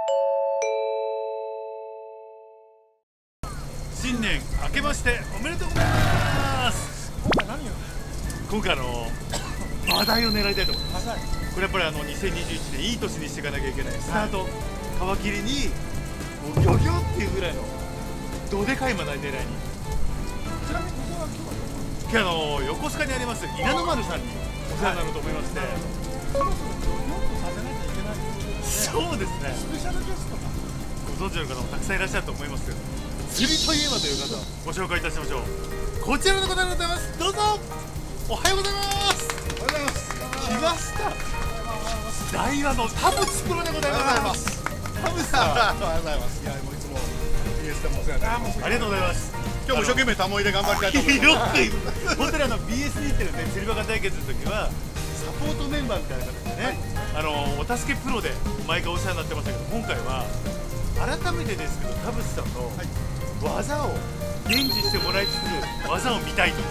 新年明けましておめでとうございます。今回話題を狙いたいと思います。これやっぱり2021年いい年にしていかなきゃいけないスタート、皮切りにもうギョギョっていうぐらいのどでかいマダイ狙いに。 ちなみにここは今日横須賀にあります稲の丸さんにお世話になろうと思いまして、 そろそろギョギョッとさせなきゃいけないですね。 そうですね、 スペシャルゲストがご存知の方もたくさんいらっしゃると思いますけど、釣りといえばという方をご紹介いたしましょう。こちらの方でございます。どうぞ。おはようございます。 おはようございます。 来ました。大和の田淵プロでございます。田淵さん、 おはようございます。いや、もういつも BS でもお世話になります。 ありがとうございます。 今日も一生懸命タモイで頑張りたいと思います。 よく本当にBS 日テレで釣りバカ対決の時はサポートメンバーみたいな形でね、お助けプロで毎回お世話になってましたけど、今回は改めてですけど田淵さんの技を伝授してもらいつつ技を見たいという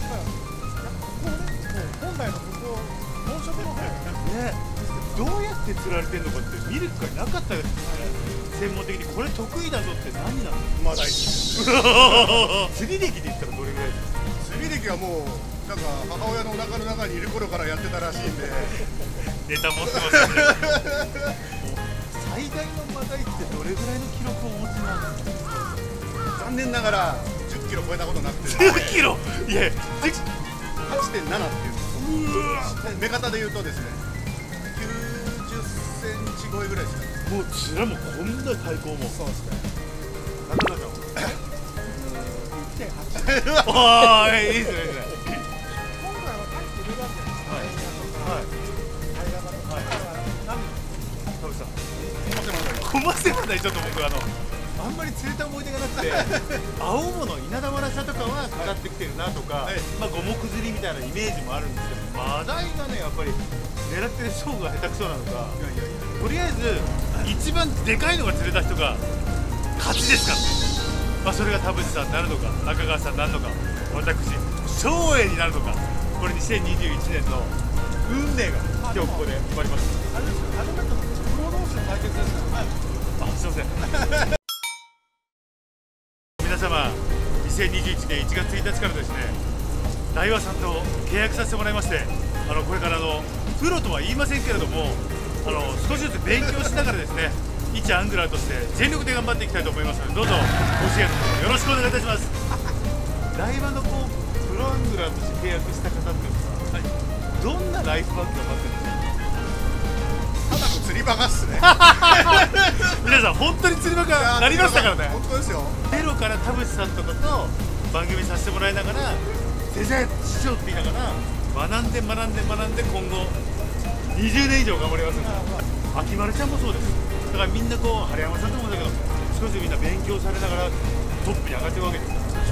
本来のここ本職の方ね、どうやって釣られてるのかって見る機会なかったですよね。専門的にこれ得意だぞって何なの？ まあ大事。 釣り歴で言ったらどれぐらいですか？ 釣り歴はもうなんか母親のお腹の中にいる頃からやってたらしいんで。 ネタ持ってますよね。最大のマダイってどれぐらいの記録をお持ちなんですか？ 残念ながら10キロ超えたことなくて。 10キロ？いや、 8.7っていうの。目方で言うとですね、90センチ超えぐらいですかね。 もうつらもこんな対抗も。 そうですね。 中田さん。 1.8。 ああ、いいですね、いいですね。 今回はタイプ入れるわけです。 はい。はい。田淵さん。コマセマダイちょっと僕あんまり釣れた思い出がなくて青物稲田マラサとかはかかってきてるなとか、まあ五目釣りみたいなイメージもあるんですけど、マダイがねやっぱり狙ってる層が下手くそなのか、とりあえず一番でかいのが釣れた人が勝ちですからね。まあそれが田淵さんになるのか中川さんになるのか、私照英になるのか、これ2021年の運命が今日ここで決まります。 あれですか、初めてのプロ同士の対決ですからね。 あ、すいません。皆様、2021年1月1日からですね、大和さんと契約させてもらいまして、これからプロとは言いませんけれども、少しずつ勉強しながらですね、一アングラーとして全力で頑張っていきたいと思いますので、どうぞご支援のほどよろしくお願いいたします。大和のプロアングラーとして契約した方っていうのは、どんなライフワークが待ってるんですか？ ただの釣りバカっすね。 皆さん本当に釣りバカなりましたからね。 本当ですよ。 ゼロから田淵さんとかと番組させてもらいながら、先生師匠って言いながら学んで今後20年以上頑張りますんで、秋丸ちゃんもそうです。だからみんな晴山さんともだけど少しずつみんな勉強されながらトップに上がってるわけです。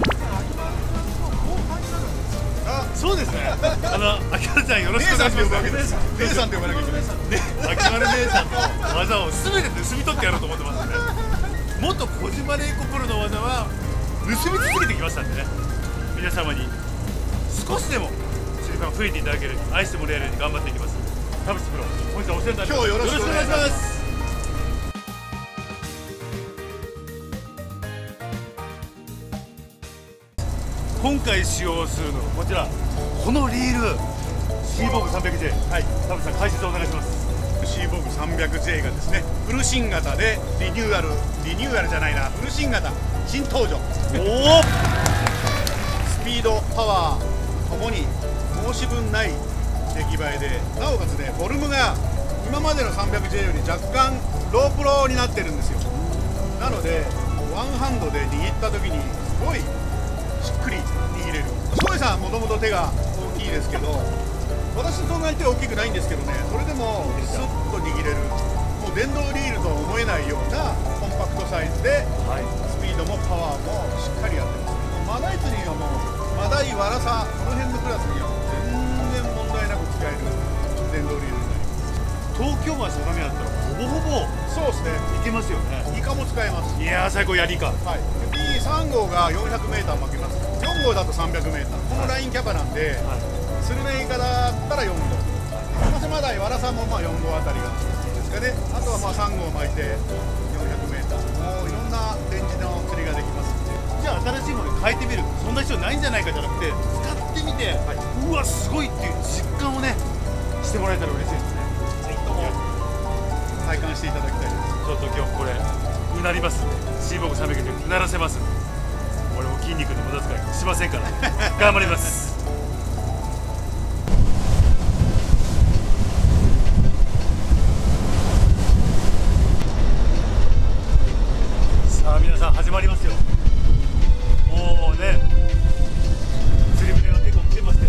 そうですね。秋丸ちゃんよろしくお願いします。 姉さんって呼ばなきゃいけない。 秋丸姉さんの技を全て盗み取ってやろうと思ってますんで、元小島玲子プロの技は盗み続けてきましたんでね、皆様に少しでも釣りファン増えていただけるように、愛してもらえるように頑張っていきます。田淵プロ、本日はお世話になります。 今日よろしくお願いします。 今回使用するのはこちら、このリールシーボーグ 300J、はい、田淵さん解説をお願いします。 シーボーグ 300J がですね、フル新型でリニューアルじゃないな、フル新型新登場。 おおスピードパワーともに申し分ない出来栄えで、なおかつね、フォルムが今までの 300J より若干ロープロになってるんですよ。なのでワンハンドで握った時にすごいしっくり握れる。翔平さんもともと手が大きいですけど、私そんなに手大きくないんですけどね、それでもスッと握れる、もう電動リールとは思えないようなコンパクトサイズで、スピードもパワーもしっかりやってます。マダイ釣りはもうマダイ、ワラサ、この辺のクラスには全然問題なく使える電動リールになります。 東京湾相模湾だったらほぼほぼそうですね、 いけますよね。 イカも使えます。 いやー最高、やりか。 はい、B3 号が 400m 負けます。4号だと 300m、このラインキャパなんで、スルメイカだったら4号、マセマダイ、ワラサもまあ4号あたりがですかね。あとはまあサンゴを巻いて 400m、もういろんなレンジの釣りができますんで。 じゃあ新しいものに変えてみる、そんな必要ないんじゃないかじゃなくて、使ってみて、うわすごいっていう実感をねしてもらえたら嬉しいですね。 ぜひとも体感していただきたいです。 ちょっと今日これうなりますんで、シーボーグ300でうならせますんで、俺も筋肉の無駄遣いしませんから頑張ります。さあ皆さん始まりますよ。もうね釣り船が結構来てますけど、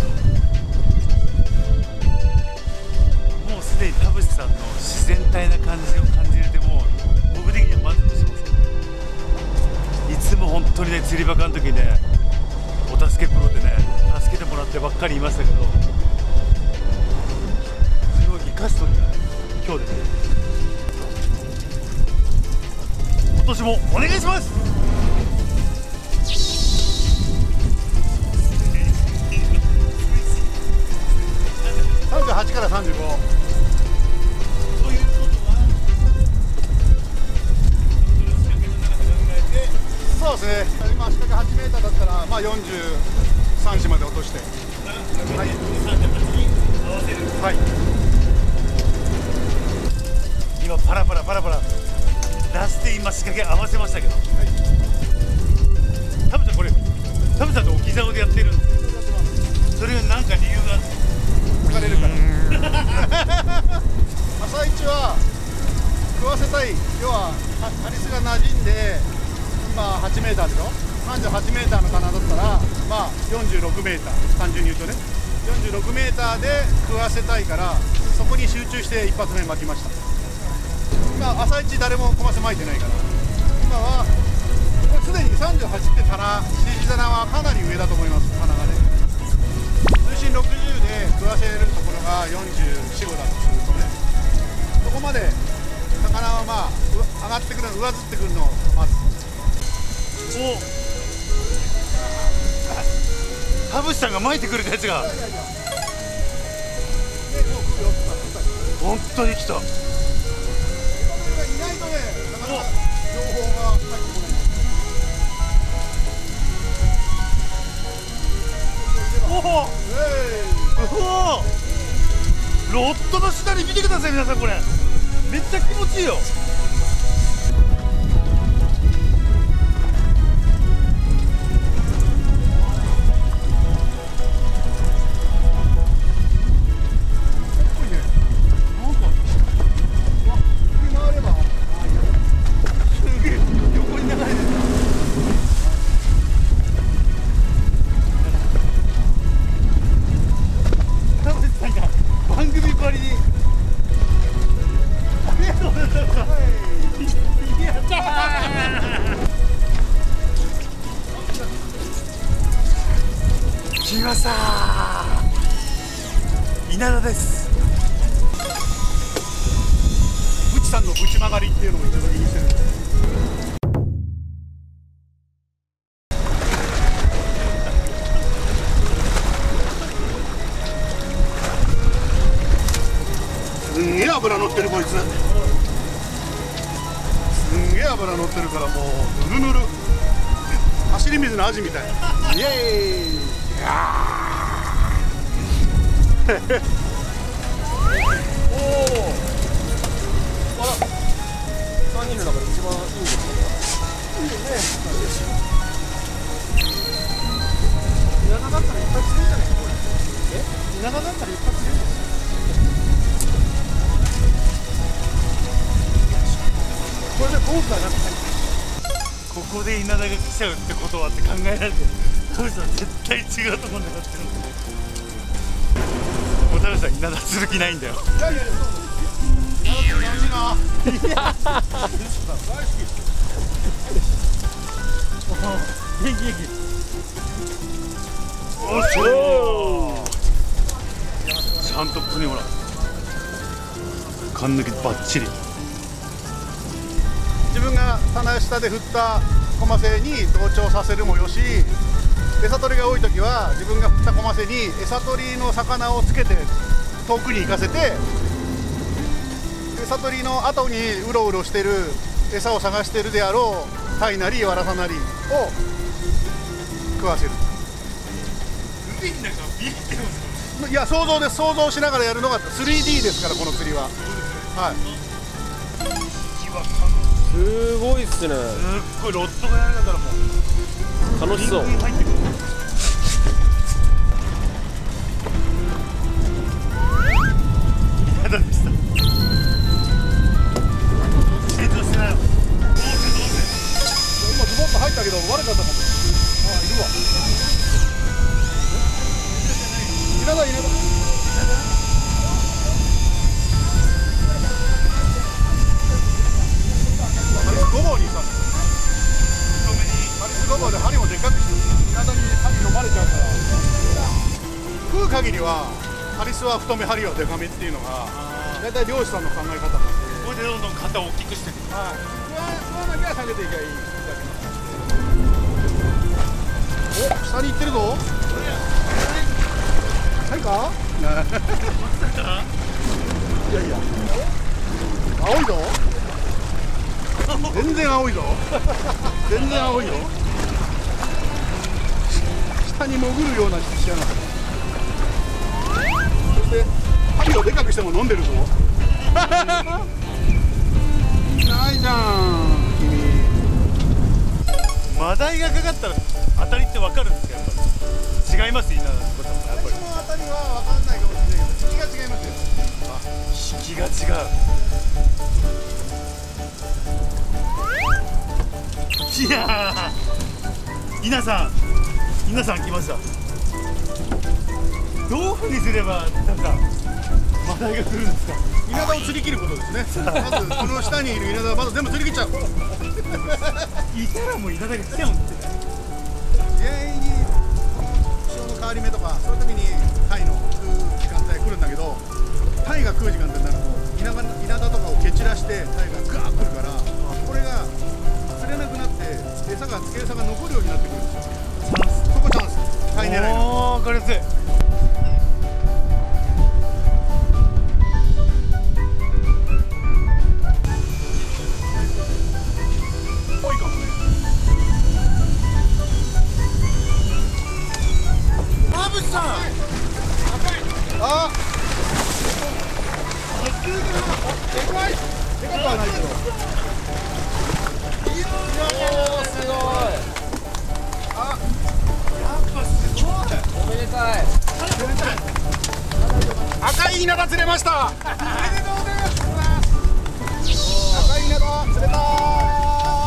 もうすでに田淵さんの自然体な感じを感じれて、もう僕的には満足してますけど、いつも本当にね釣りバカの時にねお助けプロでね助けてもらってばっかりいましたけど、それを生かす時が今日ですね。今年もお願いします。 38から35。そうですね、今仕掛け 8m だったら、まあ、43時まで落として、はい、はい、 今パラパラパラパラ出して今仕掛け合わせましたけど、田淵さんこれ田淵さんと置き竿でやってるんですけど、それは何か理由があって疲れるから朝一は食わせたい、要はハリスが馴染んで今 8m でしょ、38m の棚だったらまあ 46m、 単純に言うとね 46m で食わせたいから、そこに集中して一発目巻きました。今朝一誰もコマセ巻いてないから、今はこれすでに38って棚、CG棚はかなり上だと思います。棚がね水深60で食わせるところが44、5だとするとね、そこまで魚はまあ上がってくる、上ずってくるのを待つ。 お田淵さんが巻いてくれたやつが本当に来た。 いないとね、なかなか情報が入ってこない。 おお、ロッドの下に見てください皆さん、これめっちゃ気持ちいいよ。来ましたー、稲田です。 ブチさんのブチ曲がりっていうのをいただきにしてるんです。すんげえ脂乗ってるこいつ。すんげえ脂乗ってるからもうぬるぬる、走り水のアジみたい。イエーイ。おお、あら3人の中で一番いいんですか。いいよね。稲田だったら一発釣れるじゃないかこれ。稲田だったら一発釣れるじゃない。これでボークがなくて、 ここで稲田が来ちゃうってことはって考えられて、田淵さん絶対違うところに狙ってるんで、もう田淵さん稲田する気ないんだよ。 いやいや、そう稲田って楽しいな。いや大好き。 元気元気。おっしょー、ちゃんとここにほら缶抜きバッチリ。 自分が棚下で振ったコマセに同調させるもよし、餌取りが多い時は自分が振ったコマセに餌取りの魚をつけて遠くに行かせて、で悟りの後にうろうろしてる餌を探してるであろうタイなりワラサなりを食わせる。 海の中ビーってます。 いや想像です。想像しながらやるのが 3D ですからこの釣りは。はい。 すごいっすね。 すっごいロッドがやられたらもう楽しそう。 入ってくる。やだでした。成長してないの。どうせ今ズボッと入ったけど悪かったかも。あ、いるわ。稲田稲田。ハリスごぼうにさ、ハリスごぼうで針もでっかくして稲田に針飲まれちゃうから。食う限りはハリスは太め、針はデカめっていうのが大体漁師さんの考え方なんで。 これでどんどん肩を大きくしていく。 はい。食わなきゃ下げていけばいいだけ。お、下に行ってるぞ。はいか？いやいや。青いぞ。全然青いぞ。全然青いよ。下に潜るようなしやがって。そして針をでかくしても飲んでるぞ。ないじゃん君。 マダイがかかったら当たりってわかるんですか？やっぱり違います。稲田のこともやっぱり私の当たりは分かんないかもしれないけど引きが違いますよ。 引きが違う。いやー、稲さん来ました。どういうふうにすればなんかマダイが来るんですか？ 稲田を釣り切ることですね。まずこの下にいる稲田はまず全部釣り切っちゃう。 いたらもう稲田が来ちゃうんって。 全員に潮の変わり目とかそういう時にタイの食う時間帯来るんだけど、タイが食う時間帯になると稲田とかを蹴散らしてタイがガーッ来るから、これが釣れなくなって付け餌が残るようになってくるんですよ。そこチャンス。タイ狙いの。 おー、分かりやすい。 ぽいかもね。 田渕さん。 あ、でかい。でかくはないけど。 すごい。 あ、 やっぱすごい。 おめでたい。 赤い稲田釣れました。おめでとうございます。赤い稲田釣れたー。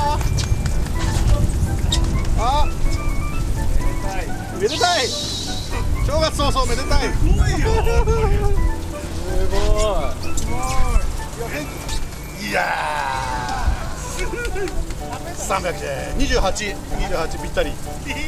あ、めでたい。正月早々めでたい。 すごいよ。 すごいやー。 300で28ぴったり。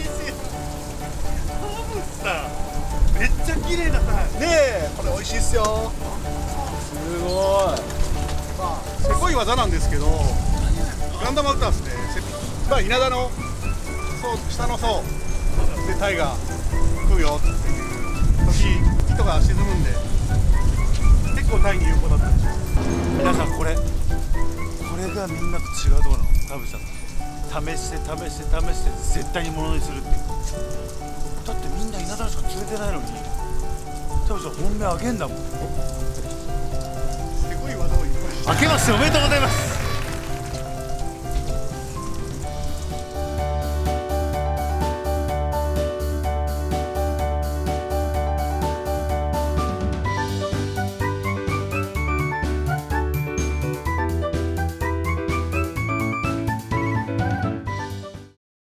めっちゃ綺麗なタイ。 ねえ、これ美味しいっすよ。 すごい。 まあせこい技なんですけど、ガンダムアウターですね。まあ稲田の下の層でタイが食うよっていう時糸が沈むんで結構タイに有効だったんですよ。 皆さんこれがみんなと違うところなの。田渕さん試して絶対にものにするっていう。だってみんな稲田しか釣れてないのに田渕さん本命あげんだもん。 せこい技をいっぱいして。 明けましておめでとうございます。